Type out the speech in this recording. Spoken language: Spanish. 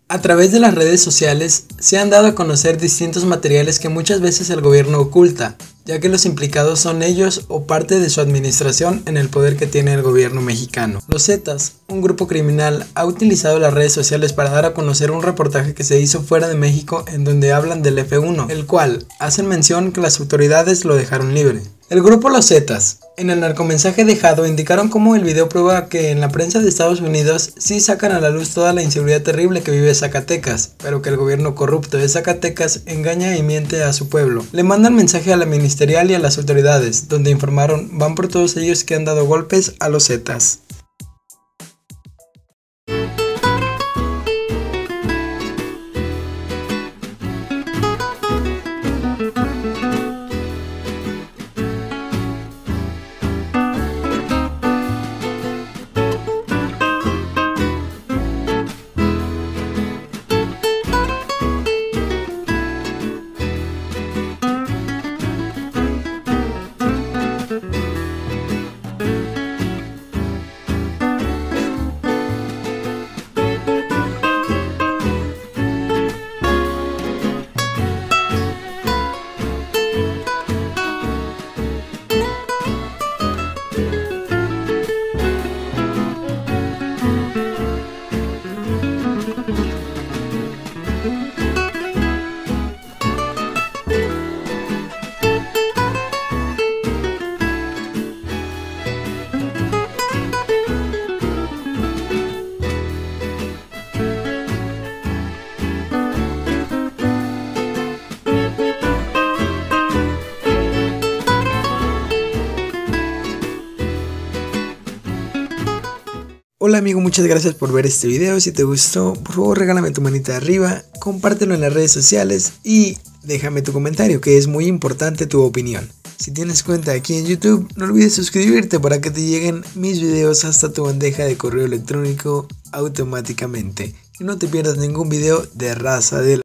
A través de las redes sociales se han dado a conocer distintos materiales que muchas veces el gobierno oculta, ya que los implicados son ellos o parte de su administración en el poder que tiene el gobierno mexicano. Los Zetas, un grupo criminal, ha utilizado las redes sociales para dar a conocer un reportaje que se hizo fuera de México en donde hablan del F1, el cual hacen mención que las autoridades lo dejaron libre. El grupo Los Zetas, en el narcomensaje dejado, indicaron cómo el video prueba que en la prensa de Estados Unidos sí sacan a la luz toda la inseguridad terrible que vive Zacatecas, pero que el gobierno corrupto de Zacatecas engaña y miente a su pueblo. Le mandan mensaje a la ministerial y a las autoridades, donde informaron van por todos ellos que han dado golpes a los Zetas. Hola amigo, muchas gracias por ver este video. Si te gustó, por favor regálame tu manita de arriba, compártelo en las redes sociales y déjame tu comentario, que es muy importante tu opinión. Si tienes cuenta aquí en YouTube, no olvides suscribirte para que te lleguen mis videos hasta tu bandeja de correo electrónico automáticamente. Y no te pierdas ningún video de Raza del